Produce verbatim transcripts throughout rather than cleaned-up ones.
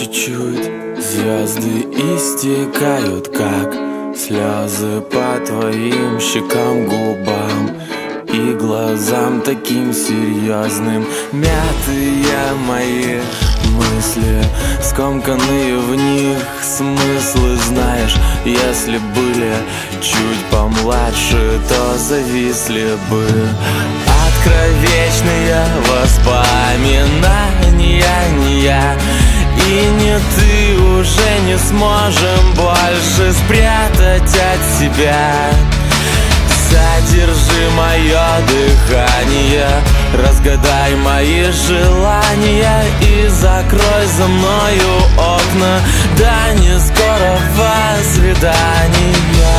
чуть-чуть звезды истекают, как слезы по твоим щекам, губам и глазам таким серьезным. Мятые мои мысли, скомканные в них смыслы. Знаешь, если были чуть помладше, то зависли бы. Откровечные воспоминания, не я и не ты уже не сможем больше спрятать от себя. Задержи мое дыхание, разгадай мои желания и закрой за мною окна до нескорого свидания.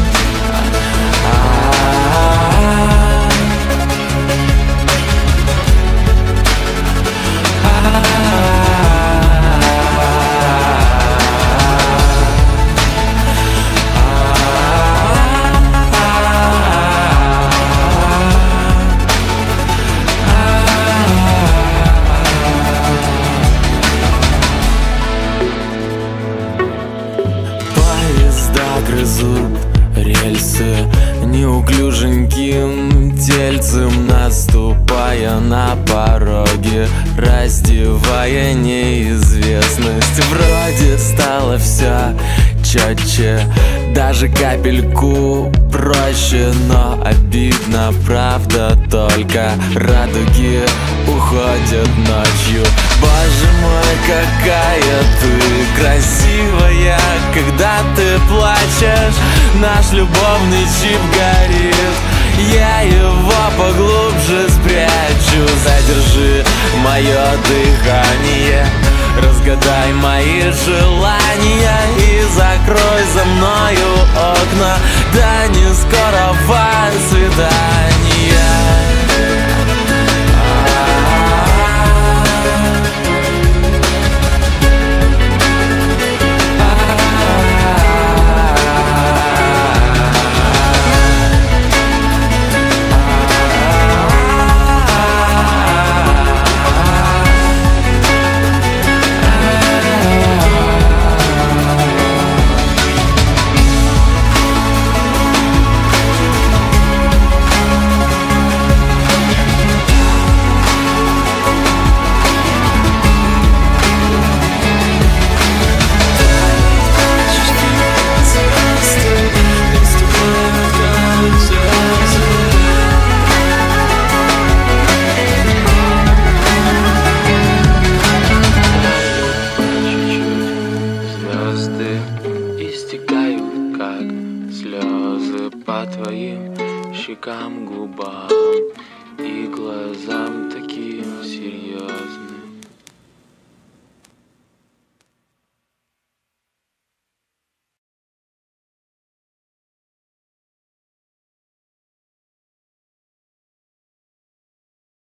Грызут рельсы неуклюженьким тельцем, наступая на пороге, раздевая неизвестность. Вроде стало все четче, даже капельку проще, но обидно, правда, только радуги уходят ночью. Боже мой, какая ты красивая, когда ты плачешь, наш любовный чип горит. Я его поглубже спрячу. Задержи мое дыхание, разгадай мои желания и закрой за мною окна до нескорого свидания. Истекают, как слезы по твоим щекам, губам и глазам таким.